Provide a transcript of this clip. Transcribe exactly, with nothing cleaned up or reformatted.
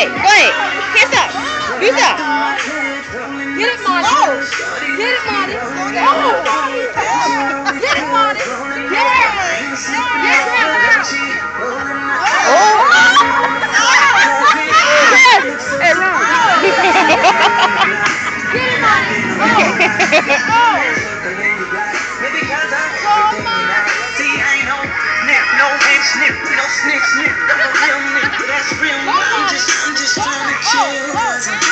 ahead. Go ahead. Kiss up. Kiss up. Get it, Marty. Get it, Marty. Oh. Get it, Marty. Get it. Get it, Grandma. Oh. Hey, Ron. Get it, Marty. Oh. See, I ain't no nip, no head snip, no snip, snip. I'm a real nigga, that's real nigga. I'm just, I'm just trying to chill.